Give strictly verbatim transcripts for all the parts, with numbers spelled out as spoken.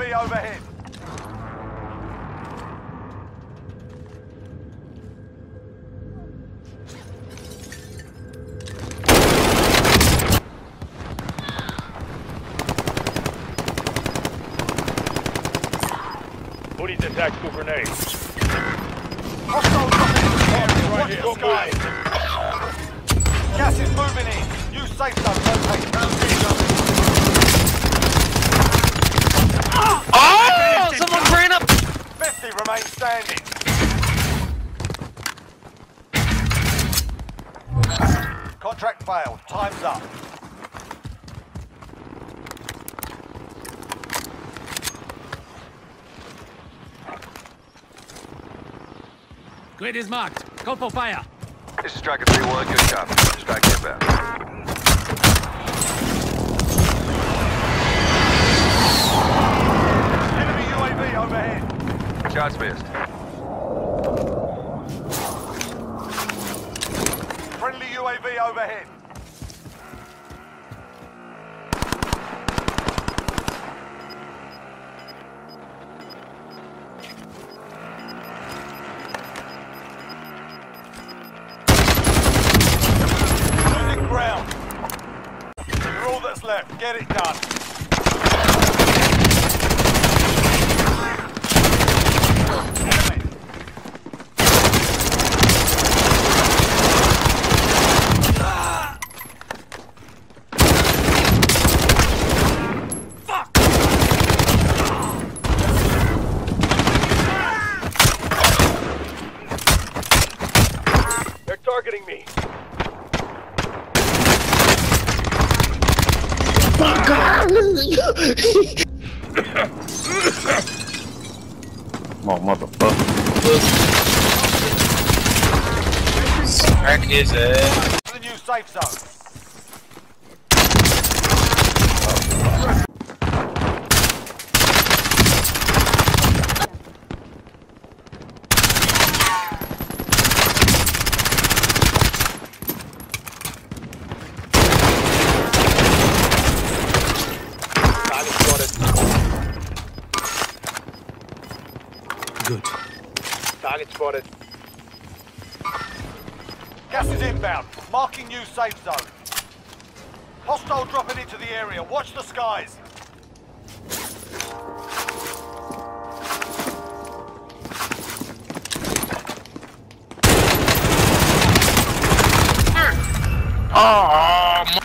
V overhead. Putting the tactical grenade. Hostile dropping into the area. Right Watch here. the skies. Gas is moving in. New safe zone located. Oh! Someone ran up! fifty remain standing. Contract failed. Time's up. Grid is marked. Call for fire. This is Striker three one, good copy. Strike inbound. Enemy U A V overhead. Shots missed. Friendly U A V overhead. Losing ground. You're all that's left. Get it done. Enemy. They're targeting me. Come on, motherfucker. Smack his ass. The new safe zone. Target spotted. Good. Target spotted. Gas is inbound. Marking new safe zone. Hostile dropping into the area. Watch the skies. Oh, my.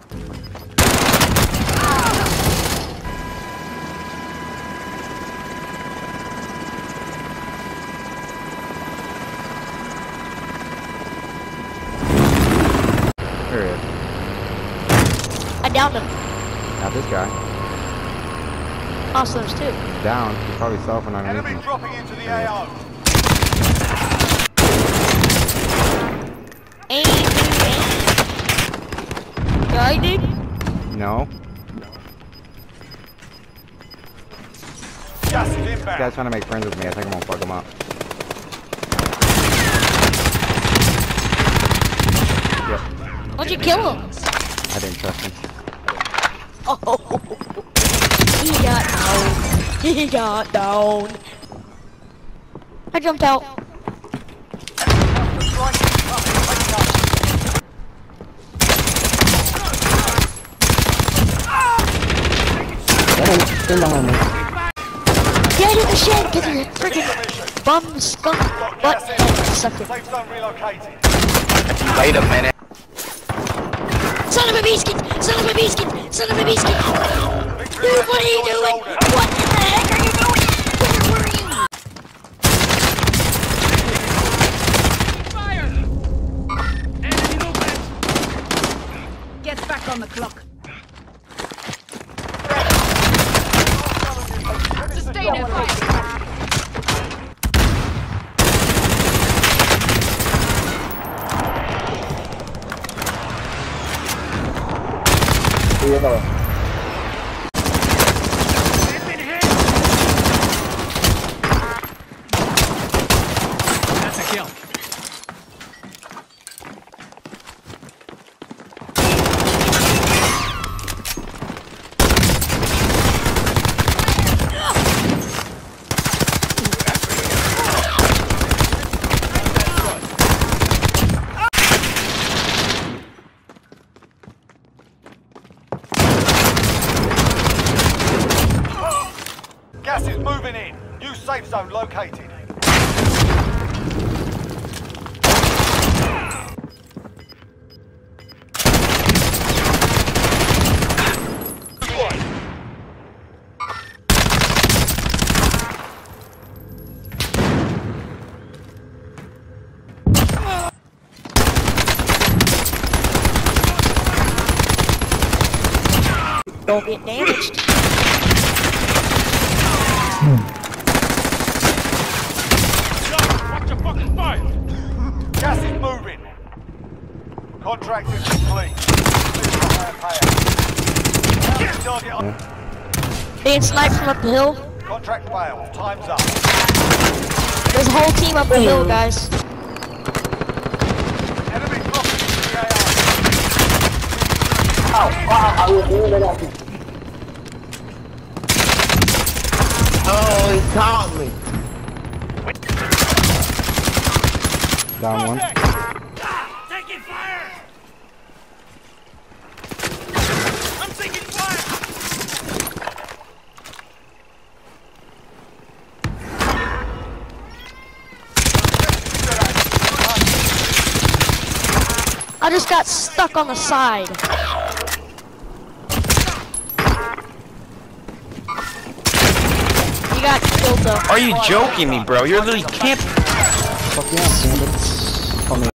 There he is. I downed him. Not this guy. Also, there's two. He's down. He's probably selfing underneath Enemy me. dropping into the A O. Aim, aim. Guy, dude. No. Gas is This inbound. guy's trying to make friends with me. I think I'm gonna fuck him up. Yep. Why'd you kill him? I didn't trust him. Oh, he got down. He got down. I jumped out. Stand behind me. Get in the shed, get in the freaking bum skunk butt sucker. Safe zone relocated. Wait a minute. Son of a biscuit! Son of a biscuit! Son of a biscuit! Dude, what are you doing? What in the heck are you doing? Where were you? Fire! Enemy movement! Get back on the clock. Sustain it, fight! That's a kill. safe zone located. Don't get damaged. Watch your fucking fire! Gas is moving. Contract is complete. Payout. Target on. Being sniped from up the hill. Contract failed. Time's up. There's a whole team up the hill, guys. Enemy dropping into the A R. Oh, he caught me. Down one. Taking fire! I'm taking fire! I just got stuck on the side. You got killed though. Are you joking me, bro? You're literally camping. Fuck yeah, bandits.